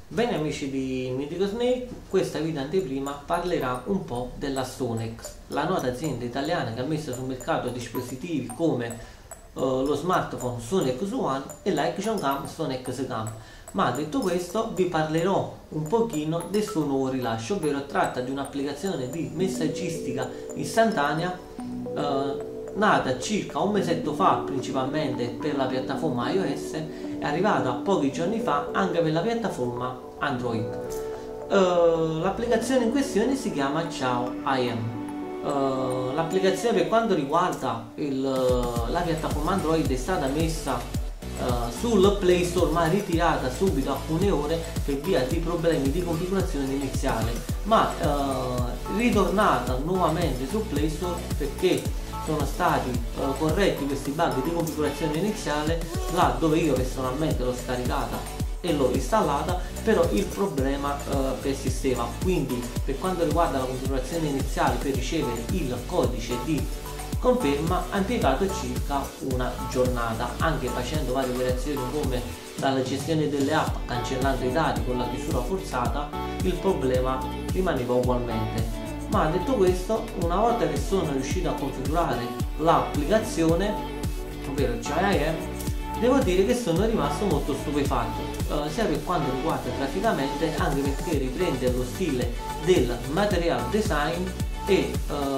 Bene amici di Mythical Snake, questa video anteprima parlerà un po' della Sonex, la nota azienda italiana che ha messo sul mercato dispositivi come lo smartphone Sonex One e l'Action Cam Sonex Cam. Ma detto questo vi parlerò un pochino del suo nuovo rilascio, ovvero tratta di un'applicazione di messaggistica istantanea nata circa un mesetto fa principalmente per la piattaforma iOS, è arrivata pochi giorni fa anche per la piattaforma Android. L'applicazione in questione si chiama Ciao IM. L'applicazione, per quanto riguarda la piattaforma Android, è stata messa sul Play Store ma ritirata subito alcune ore per via di problemi di configurazione iniziale, ma ritornata nuovamente sul Play Store perché sono stati corretti questi bug di configurazione iniziale là dove io personalmente l'ho scaricata e l'ho installata, però il problema persisteva. Quindi per quanto riguarda la configurazione iniziale per ricevere il codice di conferma ha impiegato circa una giornata, anche facendo varie operazioni come dalla gestione delle app, cancellando i dati con la chiusura forzata, il problema rimaneva ugualmente. Ma detto questo, una volta che sono riuscito a configurare l'applicazione, ovvero CIM, devo dire che sono rimasto molto stupefatto, sia per quanto riguarda graficamente, anche perché riprende lo stile del material design e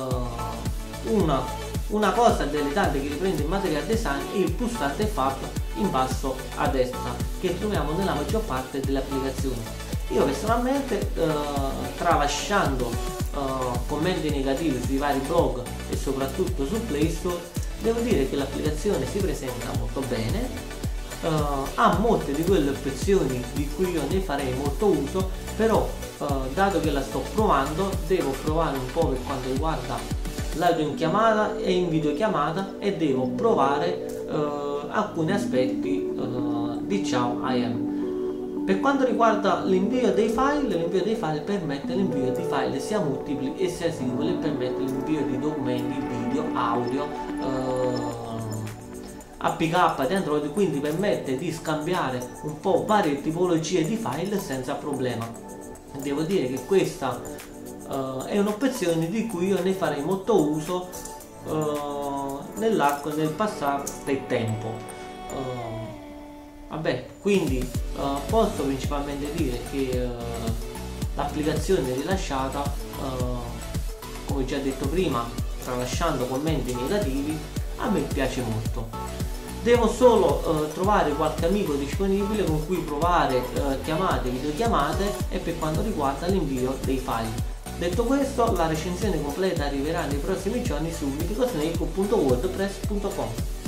una cosa delle tante che riprende il material design è il pulsante FAB in basso a destra che troviamo nella maggior parte delle applicazioni. Io personalmente, tralasciando commenti negativi sui vari blog e soprattutto sul Play Store, devo dire che l'applicazione si presenta molto bene, ha molte di quelle opzioni di cui io ne farei molto uso, però dato che la sto provando devo provare un po' per quanto riguarda l'audio in chiamata e in videochiamata e devo provare alcuni aspetti di Ciao IM. Per quanto riguarda l'invio dei file permette l'invio di file sia multipli e sia singoli, permette l'invio di documenti, video, audio, APK di Android, quindi permette di scambiare un po' varie tipologie di file senza problema. Devo dire che questa è un'opzione di cui io ne farei molto uso nell'arco del passare del tempo. Quindi posso principalmente dire che l'applicazione rilasciata, come già detto prima, tralasciando commenti negativi, a me piace molto. Devo solo trovare qualche amico disponibile con cui provare chiamate, videochiamate e per quanto riguarda l'invio dei file. Detto questo, la recensione completa arriverà nei prossimi giorni su mythicalsnake.wordpress.com.